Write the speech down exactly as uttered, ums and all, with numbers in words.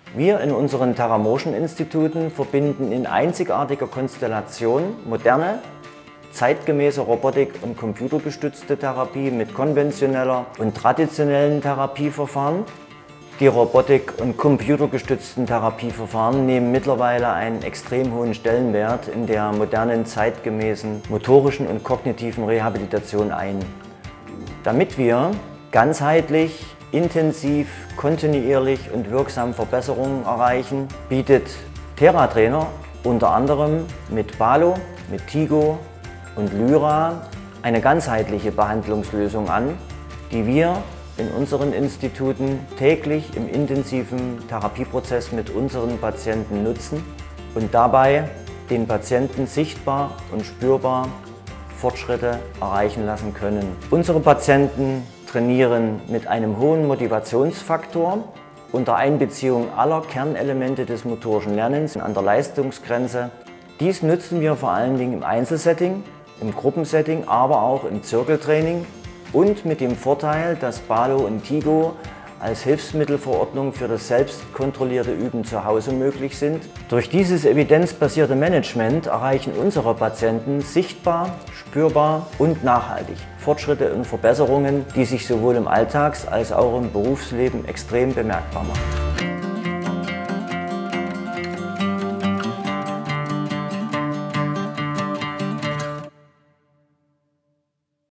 Wir in unseren Thera-Motion-Instituten verbinden in einzigartiger Konstellation moderne, zeitgemäße Robotik und computergestützte Therapie mit konventioneller und traditionellen Therapieverfahren. Die Robotik- und computergestützten Therapieverfahren nehmen mittlerweile einen extrem hohen Stellenwert in der modernen, zeitgemäßen motorischen und kognitiven Rehabilitation ein. Damit wir ganzheitlich, intensiv, kontinuierlich und wirksam Verbesserungen erreichen, bietet Thera-Trainer unter anderem mit Balo, mit Tigo und Lyra eine ganzheitliche Behandlungslösung an, die wir in unseren Instituten täglich im intensiven Therapieprozess mit unseren Patienten nutzen und dabei den Patienten sichtbar und spürbar Fortschritte erreichen lassen können. Unsere Patienten trainieren mit einem hohen Motivationsfaktor unter Einbeziehung aller Kernelemente des motorischen Lernens an der Leistungsgrenze. Dies nutzen wir vor allen Dingen im Einzelsetting, im Gruppensetting, aber auch im Zirkeltraining und mit dem Vorteil, dass Balo und Tigo als Hilfsmittelverordnung für das selbstkontrollierte Üben zu Hause möglich sind. Durch dieses evidenzbasierte Management erreichen unsere Patienten sichtbar, spürbar und nachhaltig Fortschritte und Verbesserungen, die sich sowohl im Alltags- als auch im Berufsleben extrem bemerkbar machen.